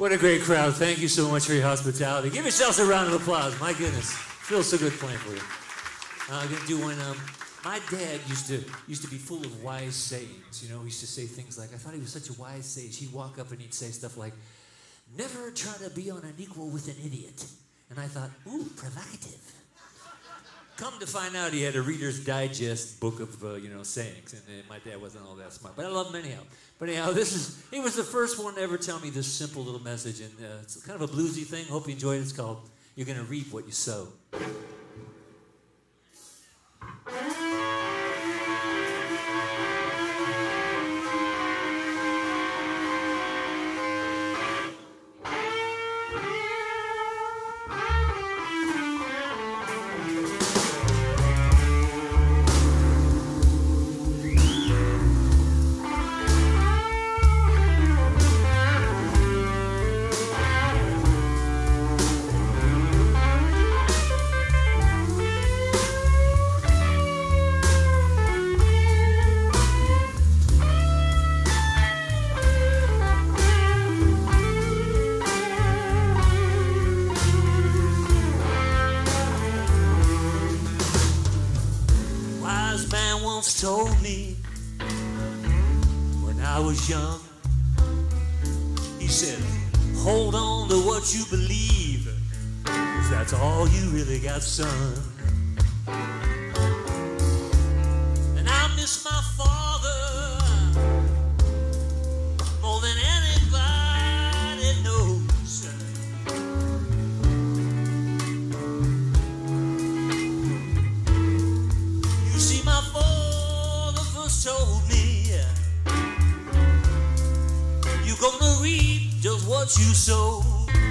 What a great crowd. Thank you so much for your hospitality. Give yourselves a round of applause. My goodness. Feels so good playing for you. I'm going to do one. My dad used to be full of wise sayings. You know, he used to say things like, I thought he was such a wise sage. He'd walk up and he'd say stuff like, never try to be on an equal with an idiot. And I thought, ooh, provocative. Come to find out, he had a Reader's Digest book of, sayings, and my dad wasn't all that smart, but I love him anyhow. But anyhow, he was the first one to ever tell me this simple little message, and it's kind of a bluesy thing. Hope you enjoyed it. It's called, You're Gonna Reap What You Sow. Told me when I was young, he said, hold on to what you believe, 'cause that's all you really got, son. And I miss my father more than anybody knows. You see, my father told me you're gonna reap just what you sow.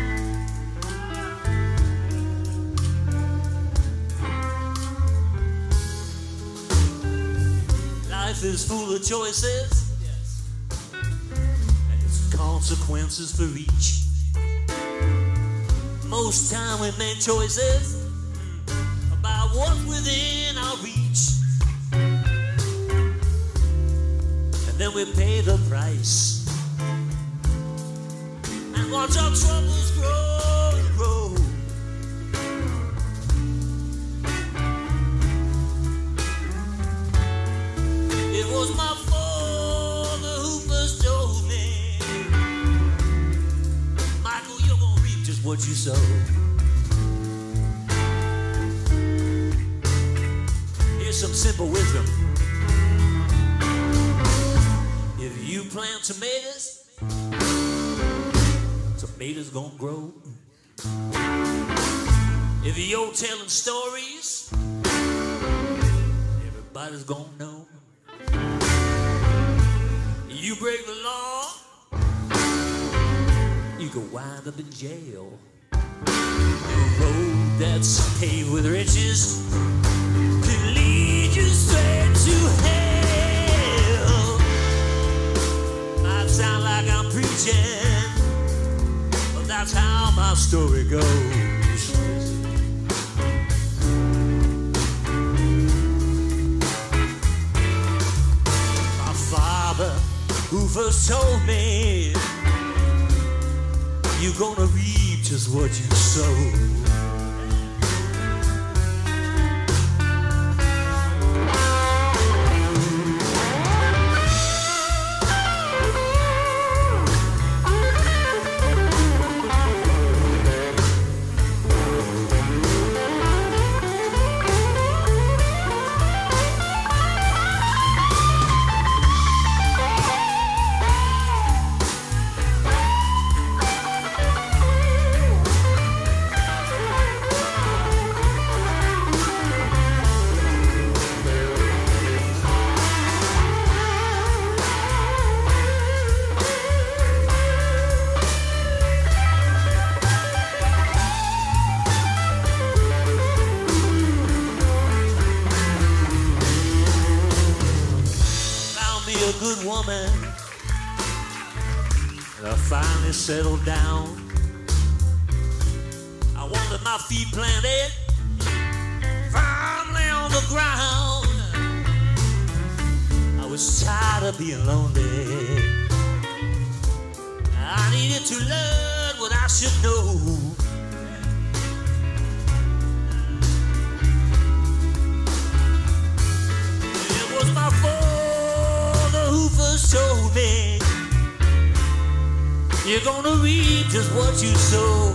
Life is full of choices, yes, and its consequences for each. Most time we make choices about what's within our reach. Then we pay the price and watch our troubles grow and grow. It was my father who first told me, Michael, you're gonna reap just what you sow. Here's some simple wisdom. If you plant tomatoes, tomatoes gonna grow. If you're telling stories, everybody's gonna know. You break the law, you could wind up in jail. The road that's paved with riches can lead you straight to hell. Sound like I'm preaching, but that's how my story goes. My father, who first told me, you're gonna reap just what you sow. Good woman, and I finally settled down. I wanted my feet planted firmly on the ground. I was tired of being lonely. I needed to learn what I should know. It was my father who first told me, you're gonna reap just what you sow.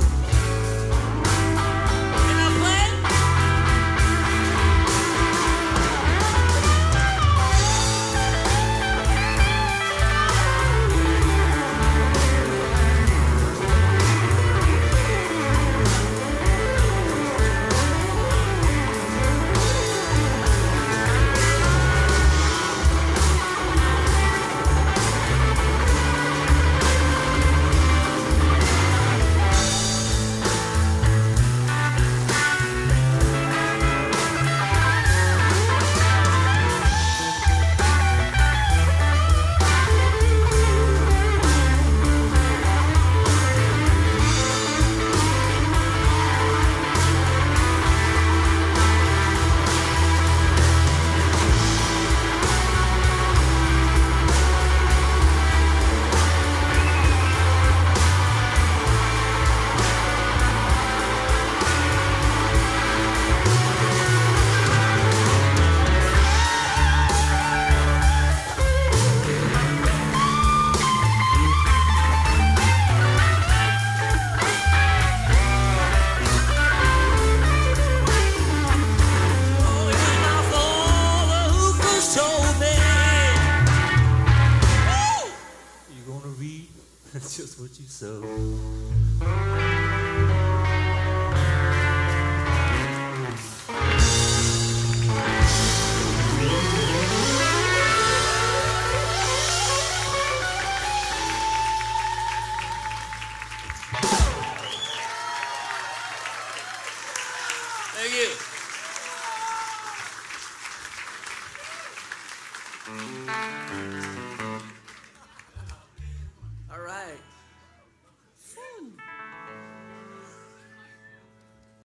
That's just what you sow. Thank you. All right.